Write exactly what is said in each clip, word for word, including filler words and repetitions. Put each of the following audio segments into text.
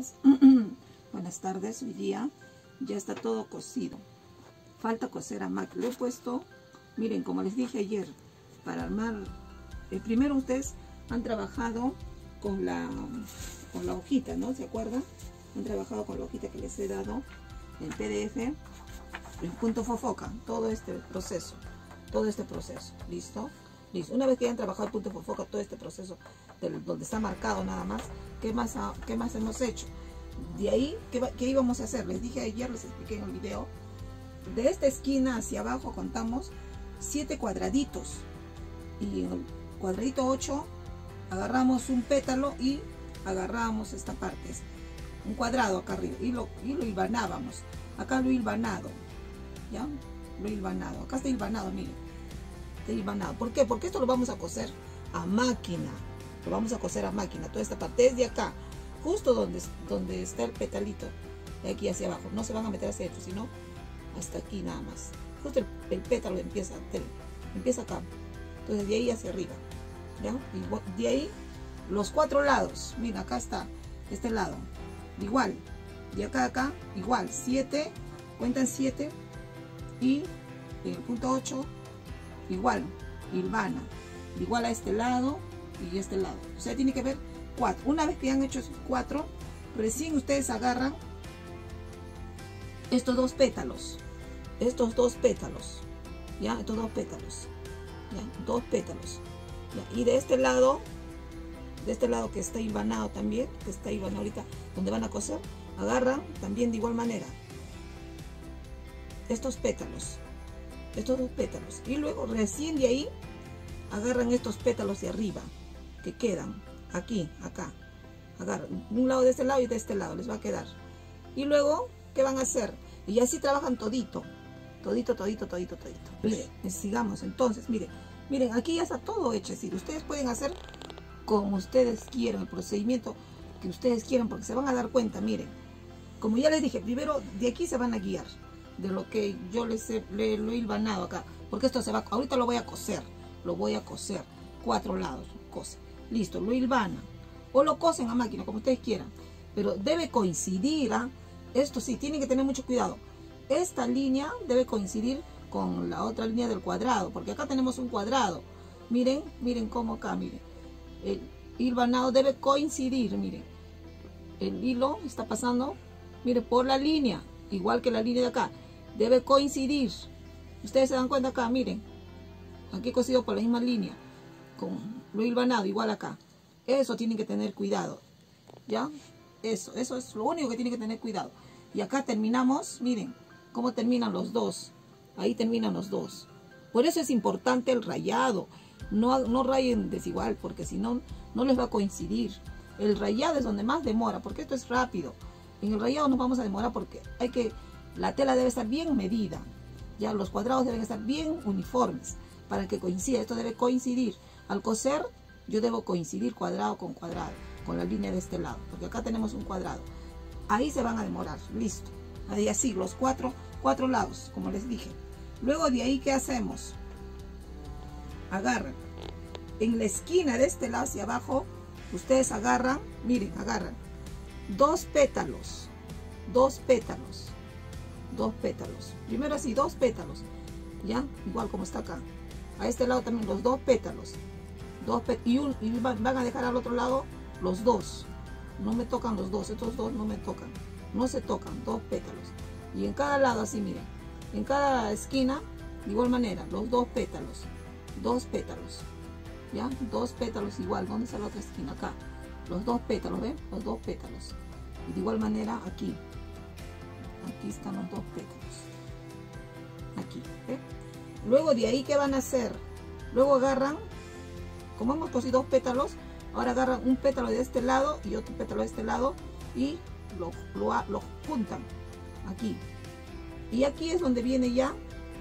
días, buenas tardes. Hoy día ya está todo cosido, falta coser a máquina. Lo he puesto, miren, como les dije ayer, para armar. El primero ustedes han trabajado con la, con la hojita, ¿no? ¿Se acuerdan? Han trabajado con la hojita que les he dado en P D F, el punto fofoca, todo este proceso, todo este proceso, ¿listo? Listo. Una vez que hayan trabajado el punto fofoca, todo este proceso, del, donde está marcado nada más, ¿qué más, qué más hemos hecho? De ahí, ¿qué, ¿qué íbamos a hacer? Les dije ayer, les expliqué en el video, de esta esquina hacia abajo contamos siete cuadraditos, y en el cuadradito ocho agarramos un pétalo y agarramos esta parte, un cuadrado acá arriba, y lo, y lo hilvanábamos. Acá lo he hilvanado, ¿ya? Lo he hilvanado, acá está hilvanado, miren, está hilvanado. ¿Por qué? Porque esto lo vamos a coser a máquina, lo vamos a coser a máquina, toda esta parte, desde acá, justo donde, donde está el petalito, de aquí hacia abajo, no se van a meter hacia adentro, sino hasta aquí nada más, justo el, el pétalo empieza, el, empieza acá, entonces de ahí hacia arriba, ¿ya? Y de ahí los cuatro lados, mira, acá está, este lado, igual, de acá a acá, igual, siete, cuentan siete, y el punto ocho, igual, hilvana, igual a este lado y este lado, o sea, tiene que ver cuatro. Una vez que han hecho esos cuatro, recién ustedes agarran estos dos pétalos, estos dos pétalos, ya, estos dos pétalos, ya, dos pétalos, ya. Y de este lado, de este lado que está hilvanado también, que está hilvanado ahorita, donde van a coser, agarran también de igual manera estos pétalos, estos dos pétalos, y luego recién de ahí agarran estos pétalos de arriba que quedan aquí, acá, agarran un lado de este lado y de este lado, les va a quedar. Y luego, ¿qué van a hacer? Y así trabajan todito, todito, todito, todito, todito. Miren, sigamos entonces, miren, miren, aquí ya está todo hecho, es decir, ustedes pueden hacer como ustedes quieran, el procedimiento que ustedes quieran, porque se van a dar cuenta, miren, como ya les dije, primero de aquí se van a guiar, de lo que yo les he, le, lo he hilvanado acá, porque esto se va, ahorita lo voy a coser, lo voy a coser, cuatro lados, cose, listo, lo hilvana, o lo cosen a máquina, como ustedes quieran, pero debe coincidir, ¿eh? Esto sí, tienen que tener mucho cuidado, esta línea debe coincidir con la otra línea del cuadrado, porque acá tenemos un cuadrado, miren, miren cómo acá, miren, el hilvanado debe coincidir, miren, el hilo está pasando, miren, por la línea, igual que la línea de acá, debe coincidir, ustedes se dan cuenta acá, miren, aquí he cosido por la misma línea, con lo hilvanado, igual acá, eso tienen que tener cuidado, ¿ya? Eso, eso es lo único que tienen que tener cuidado, y acá terminamos, miren, cómo terminan los dos, ahí terminan los dos, por eso es importante el rayado, no, no rayen desigual, porque si no, no les va a coincidir, el rayado es donde más demora, porque esto es rápido, en el rayado nos vamos a demorar porque hay que, la tela debe estar bien medida, ya los cuadrados deben estar bien uniformes para que coincida, esto debe coincidir, al coser yo debo coincidir cuadrado con cuadrado, con la línea de este lado, porque acá tenemos un cuadrado, ahí se van a demorar, listo, ahí así, los cuatro, cuatro lados, como les dije, luego de ahí, ¿qué hacemos? Agarran, en la esquina de este lado hacia abajo, ustedes agarran, miren, agarran, dos pétalos, dos pétalos, dos pétalos, primero así, dos pétalos, ya, igual como está acá, a este lado también los dos pétalos, dos pétalos, y, un, y van a dejar al otro lado los dos, no me tocan los dos, estos dos no me tocan, no se tocan, dos pétalos, y en cada lado así, miren, en cada esquina, de igual manera, los dos pétalos, dos pétalos, ya, dos pétalos igual, ¿dónde está la otra esquina? Acá, los dos pétalos, ¿ven? Los dos pétalos, y de igual manera aquí, aquí están los dos pétalos, aquí, ¿ven? Luego de ahí, ¿qué van a hacer? Luego agarran, como hemos cosido dos pétalos, ahora agarran un pétalo de este lado y otro pétalo de este lado y lo, lo, lo juntan aquí, y aquí es donde viene ya,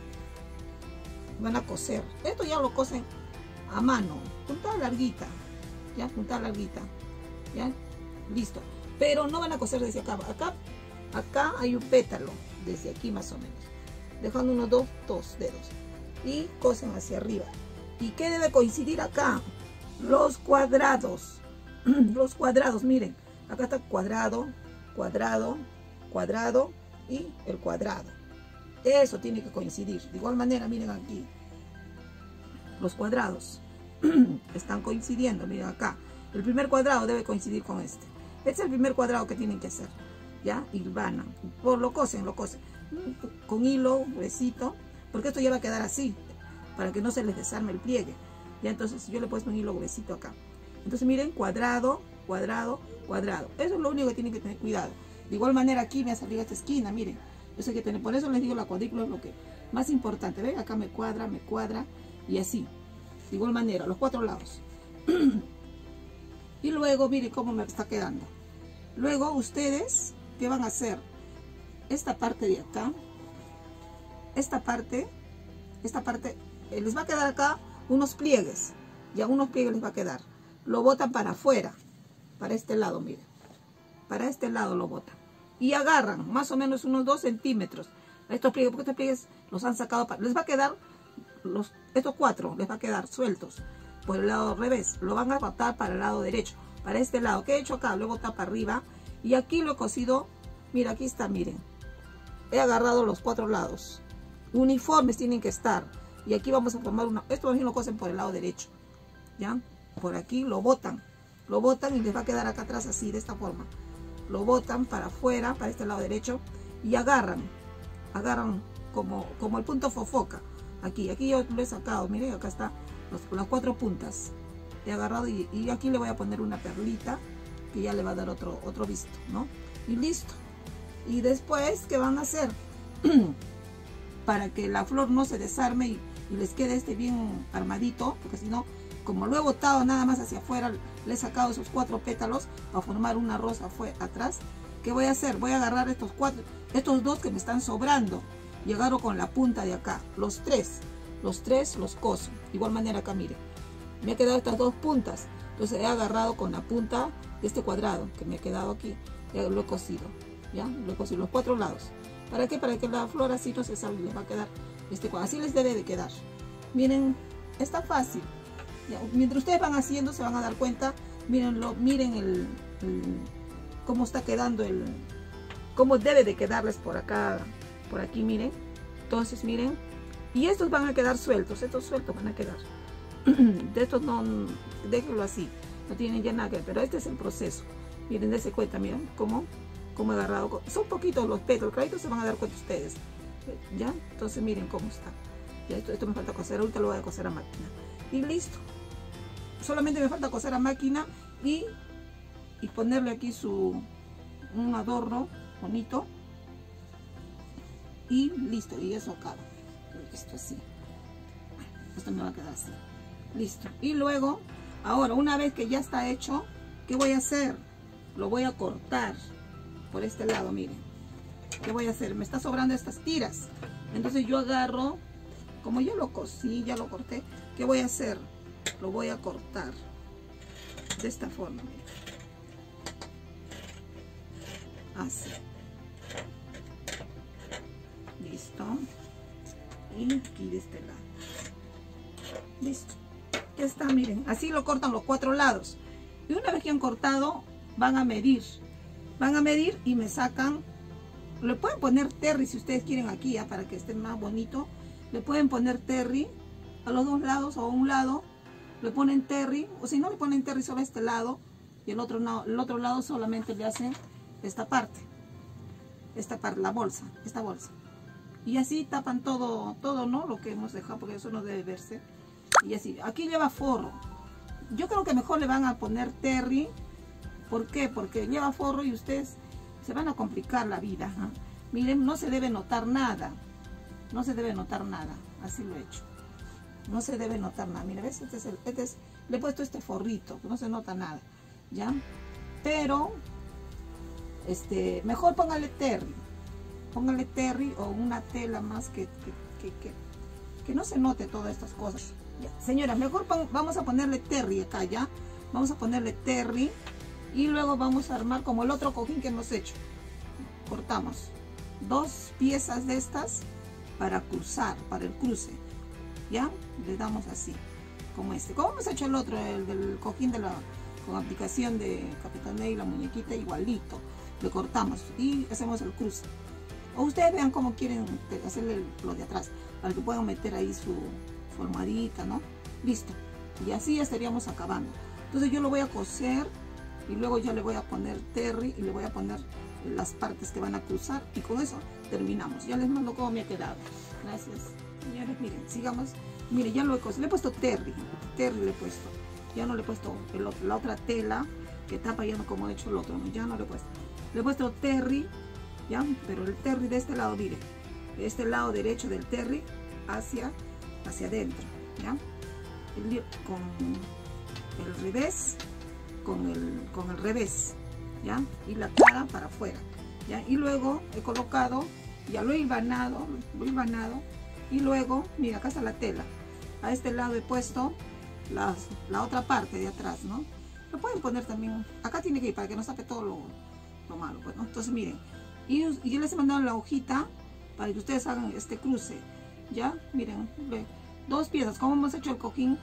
van a coser, esto ya lo cosen a mano, puntada larguita, ya, puntada larguita, ya, listo, pero no van a coser desde acá, acá, acá hay un pétalo, desde aquí más o menos, dejando unos dos, dos dedos, y cosen hacia arriba, y ¿qué debe coincidir acá? Los cuadrados, los cuadrados, miren, acá está cuadrado, cuadrado, cuadrado y el cuadrado. Eso tiene que coincidir. De igual manera, miren aquí, los cuadrados están coincidiendo. Miren acá, el primer cuadrado debe coincidir con este. Este es el primer cuadrado que tienen que hacer, ¿ya? Hilvanan, por lo cosen, lo cosen con hilo gruesito, porque esto ya va a quedar así, para que no se les desarme el pliegue. Ya, entonces yo le he puesto un hilo gruesito acá. Entonces miren, cuadrado, cuadrado, cuadrado. Eso es lo único que tienen que tener cuidado. De igual manera aquí me ha salido esta esquina, miren. Eso hay que tener, por eso les digo, la cuadrícula es lo que más importante. ¿Ven? Acá me cuadra, me cuadra y así. De igual manera, los cuatro lados. Y luego, miren cómo me está quedando. Luego ustedes, ¿qué van a hacer? Esta parte de acá, esta parte, esta parte, eh, les va a quedar acá unos pliegues. Ya unos pliegues les va a quedar. Lo botan para afuera, para este lado, miren. Para este lado lo botan. Y agarran más o menos unos dos centímetros. Estos pliegues, porque estos pliegues los han sacado, para, les va a quedar, los, estos cuatro les va a quedar sueltos por el lado revés. Lo van a botar para el lado derecho, para este lado. ¿Qué he hecho acá? Lo he botado para arriba. Y aquí lo he cosido, mira, aquí está, miren. He agarrado los cuatro lados. Uniformes tienen que estar. Y aquí vamos a formar una, esto también lo cosen por el lado derecho. ¿Ya? Por aquí lo botan. Lo botan y les va a quedar acá atrás así, de esta forma. Lo botan para afuera, para este lado derecho, y agarran, agarran como, como el punto fofoca, aquí, aquí yo lo he sacado, miren, acá está los, las cuatro puntas, he agarrado y, y aquí le voy a poner una perlita, que ya le va a dar otro, otro visto, ¿no? Y listo. Y después, ¿qué van a hacer? Para que la flor no se desarme y, y les quede este bien armadito, porque si no, como lo he botado nada más hacia afuera, le he sacado esos cuatro pétalos para formar una rosa fue atrás. ¿Qué voy a hacer? Voy a agarrar estos cuatro, estos dos que me están sobrando y agarro con la punta de acá, los tres, los tres los coso. De igual manera acá, miren, me ha quedado estas dos puntas, entonces he agarrado con la punta de este cuadrado que me ha quedado aquí, ya lo he cosido, ya, lo he cosido los cuatro lados. ¿Para qué? Para que la flor así no se salga, les va a quedar este cuadrado, así les debe de quedar. Miren, está fácil. Ya, mientras ustedes van haciendo se van a dar cuenta, mírenlo, miren el, el cómo está quedando el, cómo debe de quedarles por acá, por aquí, miren. Entonces miren, y estos van a quedar sueltos, estos sueltos van a quedar. De estos no, déjenlo así, no tienen ya nada que ver, pero este es el proceso. Miren, dense cuenta, miren cómo, cómo he agarrado, son poquitos los pétalos, claro, se van a dar cuenta ustedes, ya. Entonces miren cómo está. Ya, esto, esto me falta coser, ahorita lo voy a coser a máquina y listo. Solamente me falta coser a máquina y, y ponerle aquí su un adorno bonito y listo, y eso acaba. Esto así, esto me va a quedar así, listo. Y luego, ahora una vez que ya está hecho, ¿qué voy a hacer? Lo voy a cortar por este lado, miren. ¿Qué voy a hacer? Me está sobrando estas tiras, entonces yo agarro, como yo lo cosí, ya lo corté, ¿qué voy a hacer? Lo voy a cortar de esta forma, miren. Así, listo. Y aquí de este lado, listo, ya está, miren, así lo cortan los cuatro lados. Y una vez que han cortado, van a medir, van a medir y me sacan, le pueden poner terry si ustedes quieren aquí, ya, para que esté más bonito. Le pueden poner terry a los dos lados o a un lado, le ponen terry, o si no le ponen terry solo a este lado, y el otro, no, el otro lado solamente le hacen esta parte, esta parte, la bolsa, esta bolsa. Y así tapan todo, todo, ¿no? Lo que hemos dejado, porque eso no debe verse. Y así, aquí lleva forro. Yo creo que mejor le van a poner terry. ¿Por qué? Porque lleva forro y ustedes se van a complicar la vida, ¿eh? Miren, no se debe notar nada. No se debe notar nada. Así lo he hecho. No se debe notar nada. Mira, ¿ves? Este es el, este es, le he puesto este forrito, que no se nota nada, ¿ya? Pero, este, mejor póngale terry. Póngale terry o una tela más que, que, que, que, que no se note todas estas cosas. Ya, señora, mejor vamos a ponerle terry acá, ¿ya? Vamos a ponerle terry y luego vamos a armar como el otro cojín que hemos hecho. Cortamos dos piezas de estas para cruzar, para el cruce, ¿ya? Le damos así, como este. Como hemos hecho el otro, el del cojín de la, con aplicación de Capitán Ney, la muñequita, igualito. le cortamos y hacemos el cruce. O ustedes vean cómo quieren hacerle lo de atrás, para que puedan meter ahí su, su almohadita, ¿no? Listo. Y así ya estaríamos acabando. Entonces yo lo voy a coser y luego ya le voy a poner terry y le voy a poner las partes que van a cruzar y con eso terminamos. Ya les mando cómo me ha quedado. Gracias. Señores, miren, sigamos. Miren, ya lo he cosido. Le he puesto terry. Terry le he puesto. Ya no le he puesto el otro, la otra tela que tapa ya no como he hecho el otro. ¿No? Ya no le he puesto. Le he puesto terry. ¿Ya? Pero el terry de este lado, miren, de este lado derecho del terry hacia, hacia adentro, ¿ya? El, con el revés, con el, con el revés, ¿ya? Y la cara para afuera, ¿ya? Y luego he colocado, ya lo he hilvanado, lo he hilvanado, y luego, mira, acá está la tela. A este lado he puesto las, la otra parte de atrás, ¿no? Lo pueden poner también, acá tiene que ir para que no tape todo lo, lo malo, pues, ¿no? Entonces, miren. Y, y yo les he mandado la hojita para que ustedes hagan este cruce, ¿ya? Miren, ve, dos piezas, como hemos hecho el cojín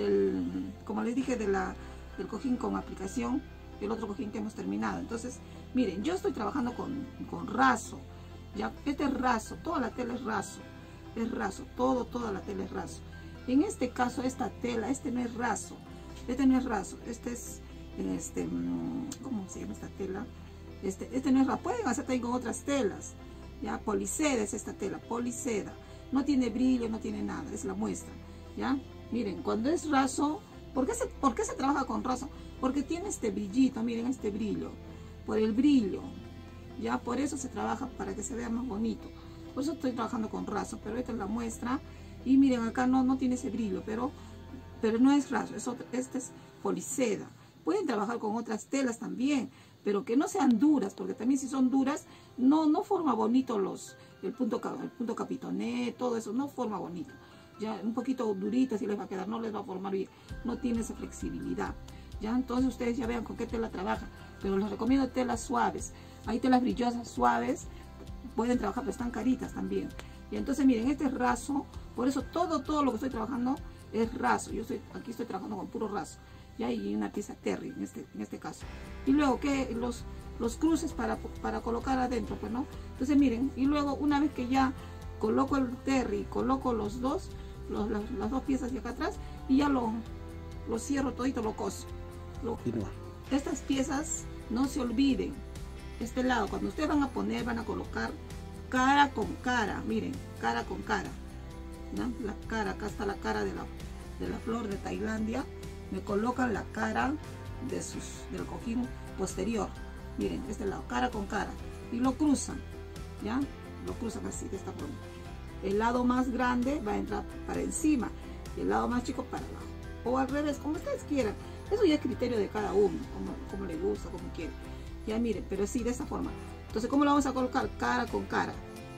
del, como les dije, de la, del cojín con aplicación, el otro cojín que hemos terminado. Entonces, miren, yo estoy trabajando con, con raso, ¿ya? Este es raso, toda la tela es raso, es raso, todo, toda la tela es raso. En este caso, esta tela, este no es raso, este no es raso, este es, este, ¿cómo se llama esta tela? Este, este no es raso, pueden hacer también con otras telas, ya, poliseda es esta tela, poliseda, no tiene brillo, no tiene nada, es la muestra, ya, miren, cuando es raso, ¿por qué se, por qué se trabaja con raso? Porque tiene este brillito, miren este brillo, por el brillo, ya, por eso se trabaja para que se vea más bonito, por eso estoy trabajando con raso, pero esta es la muestra, y miren, acá no, no tiene ese brillo, pero, pero no es raso, es otro, este es poliseda. Pueden trabajar con otras telas también, pero que no sean duras, porque también si son duras, no, no forma bonito los, el punto, el punto capitoné, todo eso, no forma bonito. Ya un poquito durita si les va a quedar, no les va a formar bien, no tiene esa flexibilidad. Ya entonces ustedes ya vean con qué tela trabajan, pero les recomiendo telas suaves. Hay telas brillosas suaves, pueden trabajar, pero están caritas también. Y entonces miren, este es raso, por eso todo, todo lo que estoy trabajando es raso. Yo estoy, aquí estoy trabajando con puro raso. Ya, y una pieza terry en este, en este caso. Y luego que los, los cruces para, para colocar adentro, pues, ¿no? Entonces miren, y luego una vez que ya coloco el terry, coloco los dos, los, las, las dos piezas de acá atrás, y ya lo, lo cierro todito, lo coso. Lo, estas piezas, no se olviden, este lado, cuando ustedes van a poner, van a colocar cara con cara, miren, cara con cara, ¿no? La cara, acá está la cara de la, de la flor de Tailandia. Me colocan la cara de sus, del cojín posterior, miren, este lado, cara con cara, y lo cruzan, ¿ya? Lo cruzan así, de esta forma. El lado más grande va a entrar para encima, y el lado más chico para abajo, o al revés, como ustedes quieran. Eso ya es criterio de cada uno, como, como le gusta, como quiere. Ya miren, pero sí, de esta forma. Entonces, ¿cómo lo vamos a colocar? Cara con cara,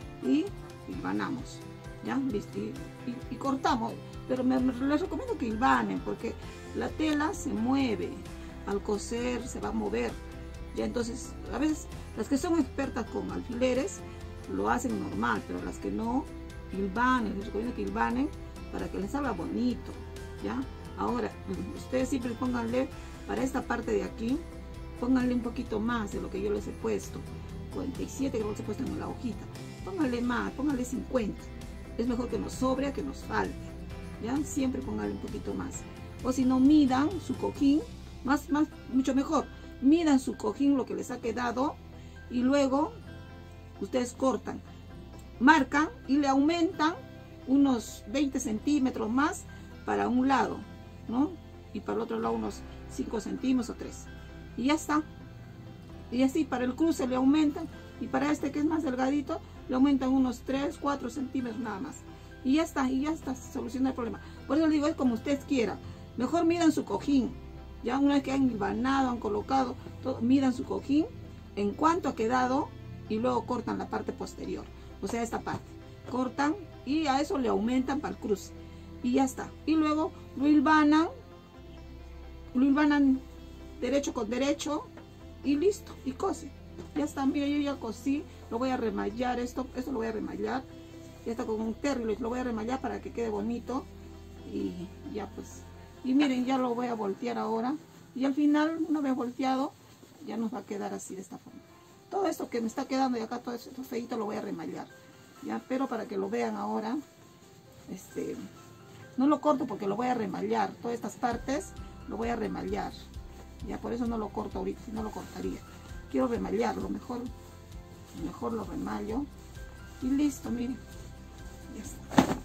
y hilvanamos, ¿ya? ¿Listo? Y, y, y cortamos, pero me, me, les recomiendo que hilvanen, porque la tela se mueve, al coser se va a mover, ya. Entonces a veces las que son expertas con alfileres lo hacen normal, pero las que no, hilvanen, les recomiendo que hilvanen para que les salga bonito, ya. Ahora ustedes siempre pónganle para esta parte de aquí, pónganle un poquito más de lo que yo les he puesto, cuarenta y siete que les he puesto en la hojita, pónganle más, pónganle cincuenta, es mejor que nos sobre a que nos falte, ya, siempre pónganle un poquito más. O si no, midan su cojín, más, más, mucho mejor, midan su cojín, lo que les ha quedado, y luego ustedes cortan, marcan y le aumentan unos veinte centímetros más para un lado, ¿no? Y para el otro lado unos cinco centímetros o tres. Y ya está. Y así para el cruce le aumentan, y para este que es más delgadito, le aumentan unos tres, cuatro centímetros nada más. Y ya está, y ya está, se soluciona el problema. Por eso les digo, es como ustedes quieran. Mejor midan su cojín, ya una vez que han hilvanado, han colocado, todo, midan su cojín en cuánto ha quedado y luego cortan la parte posterior, o sea, esta parte. Cortan y a eso le aumentan para el cruce. Y ya está. Y luego lo hilvanan, lo hilvanan derecho con derecho y listo, y cose. Ya está, mira, yo ya cosí, lo voy a remallar, esto, esto lo voy a remallar. Ya está con un terry, lo voy a remallar para que quede bonito. Y ya pues... Y miren, ya lo voy a voltear ahora. Y al final, una vez volteado, ya nos va a quedar así de esta forma. todo esto que me está quedando de acá, todo esto feito lo voy a remallar, ya, pero para que lo vean ahora, este, no lo corto porque lo voy a remallar, todas estas partes lo voy a remallar, ya, por eso no lo corto ahorita, si no lo cortaría, quiero remallarlo, mejor, mejor lo remallo, y listo, miren, ya está.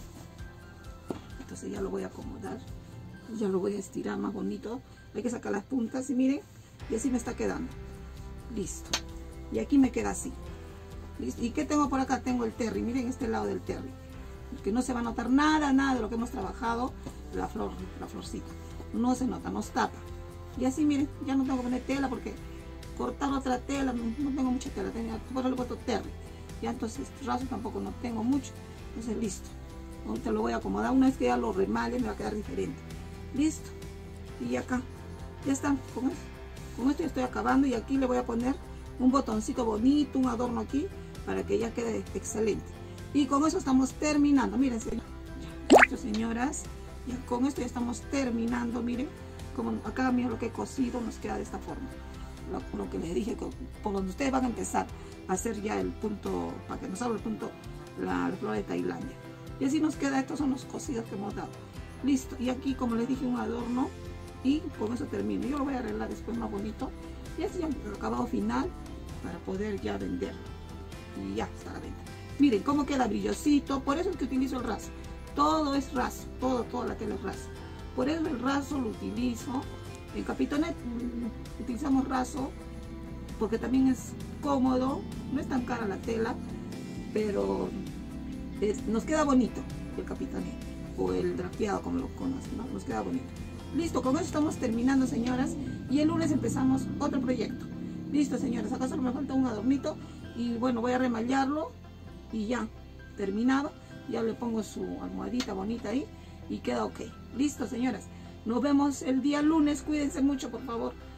Entonces ya lo voy a acomodar, ya lo voy a estirar más bonito, hay que sacar las puntas y miren, y así me está quedando, listo, y aquí me queda así, listo. ¿Y qué tengo por acá? Tengo el terry, miren este lado del terry, que no se va a notar nada, nada de lo que hemos trabajado, la flor, la florcita, no se nota, nos tapa, y así miren, ya no tengo que poner tela porque cortar otra tela, no, no tengo mucha tela, tengo, por eso le puesto terry, ya, entonces raso tampoco no tengo mucho, entonces listo. Ahorita lo voy a acomodar, una vez que ya lo remalle me va a quedar diferente, listo, y acá ya está, con esto, con esto ya estoy acabando, y aquí le voy a poner un botoncito bonito, un adorno aquí, para que ya quede excelente, y con eso estamos terminando, miren señor, listo señoras, y con esto ya estamos terminando, miren, como acá miren lo que he cosido, nos queda de esta forma, lo, lo que les dije, por donde ustedes van a empezar a hacer ya el punto, para que nos salga el punto, la, la flor de Tailandia. Y así nos queda, estos son los cosidos que hemos dado. Listo, y aquí como les dije un adorno, y con eso termino. Yo lo voy a arreglar después más bonito, y así ya el acabado final, para poder ya venderlo. Y ya está a la venta. Miren cómo queda brillosito, por eso es que utilizo el raso. Todo es raso, todo, toda la tela es raso. Por eso el raso lo utilizo. En Capitonet mmm, utilizamos raso, porque también es cómodo, no es tan cara la tela, pero es, nos queda bonito el Capitonet o el drafteado como lo conocen, ¿no? Nos queda bonito. Listo, con eso estamos terminando señoras, y el lunes empezamos otro proyecto. Listo señoras, acá solo me falta un adornito y bueno, voy a remallarlo y ya, terminado, ya le pongo su almohadita bonita ahí y queda ok. Listo señoras, nos vemos el día lunes, cuídense mucho por favor.